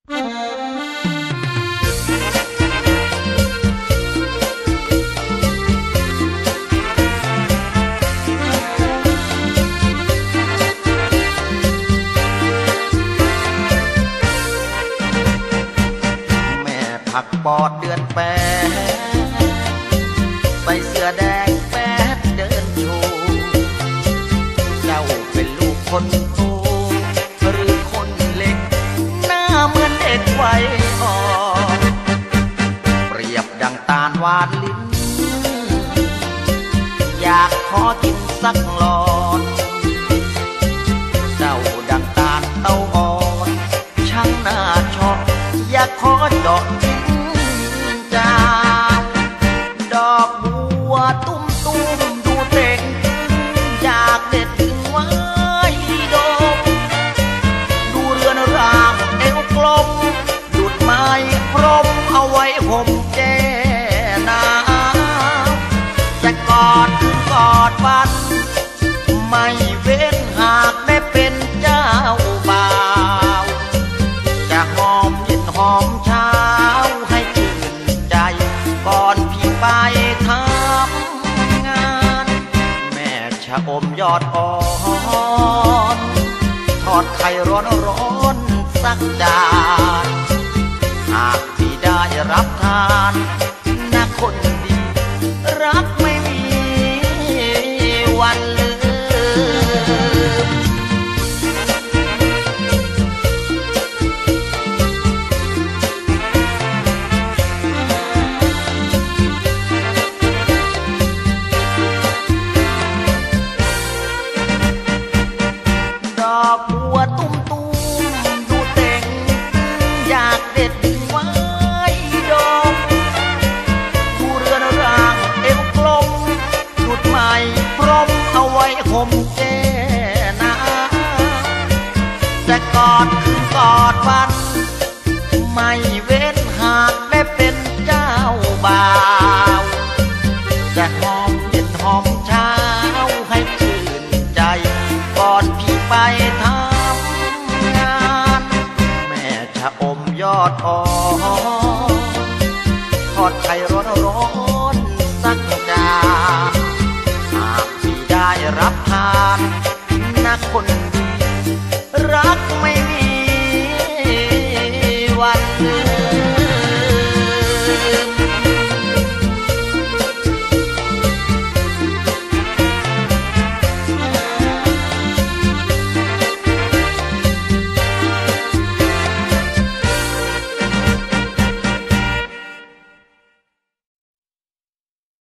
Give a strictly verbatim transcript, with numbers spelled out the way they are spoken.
ผักปอดเดือนแปดใส่เสื้อแดงแปดเดินโชว์เจ้าเป็นลูกคนโตหรือคนเล็กหน้าเหมือนเด็กวัยอ่อนเปรียบดังตาลหวานลิ้นอยากขอกินสักหลอดเจ้าดังตาลเต้าอ่อนช่างน่าชอบอยากขอดอกดอกบัวตุ้มตุ้มดูเต่งอยากเด็ดถึงไว้ดมดูเรือนร่างเอวกลมดุดไม้พรมเอาไว้ห่มแก่หนาวจะกอดคืนกอดวันไม่เว้นหากได้เป็นเจ้าบ่าวจะหอมเย็นหอมเช้าให้ชื่นใจก่อนพี่ไปทำงานแม่ชะอมยอดอ่อนทอดไข่ร้อนร้อนสักจานหากพี่ได้รับทานนะคนดีรักไม่มีวันลืมดอกบัวตุ้มตุ้มดูเต่งอยากเด็ดดึงไว้ดอกดูเรือนร่างเอวกลมดุดไม้พรมเอาไว้ห่มแก่หนาวแต่กอดคืนกอดวันไม่เว้นหากได้เป็นเจ้าบ่าวจะหอมเย็นหอมเช้าให้ชื่นใจก่อนพี่ไปทำงานแม่ชะอมยอดอ่อนทอดไข่ร้อนร้อน